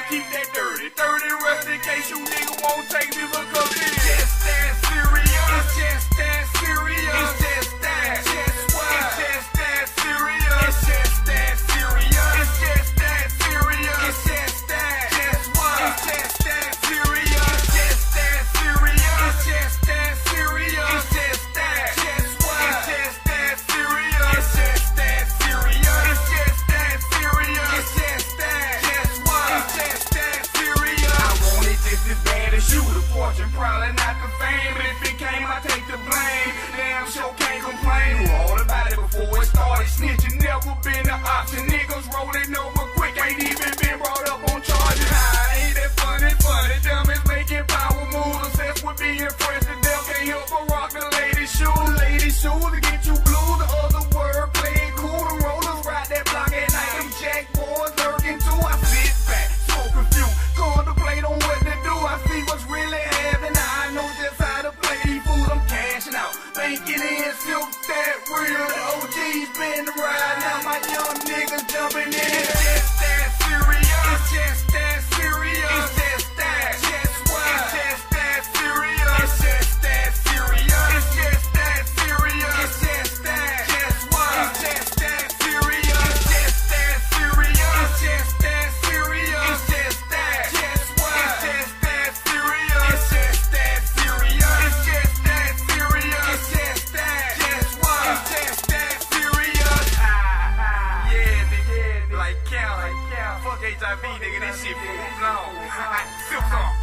keep that dirty rest in case you nigga won't take me because it's just that serious. It's just that serious. It's just that. Just what? It's just that serious. It's just that serious. It's just that serious. It's just that. Just what? It's just that serious. It's just that serious. It's just that serious. It's just that. Just what? It's just that serious. It's just that serious. It's just that serious. It's just that. Just what? It's just that serious. I want it just as bad as you. The fortune, probably not the fame. But if it came, I take the blame. Damn sure can't complain. Knew all about it before it started. Snitching never been an option. Niggas rolling over quick, ain't even been brought up on charges. Ain't that funny? Dumb is making power moves. Obsessed with being friends. The devil can't help but rock the ladies' shoes. Ladies' shoes to get you blue. The other word playing cool. The rollers ride that block at night. Them jack boys lurking too. I sit back, smoke a few, contemplate on what to do. I see what's really happening. I know just how to play these fools. I'm cashing out, banking in, silk that real. The OG's been the ride. Now my young niggas jumping in. It's just that serious. It's just that serious. It's just that. Just what? It's just that serious. It's just that serious. It's just that serious. It's just that. Just what? It's just that serious. It's just that serious. It's just that serious. It's just that. Just what? It's just that serious. It's just that serious. It's just that serious. It's just that. Just what? It's just that serious. Yeah, nigga. Like count. Fuck HIV, nigga. This shit full blown. Silk song.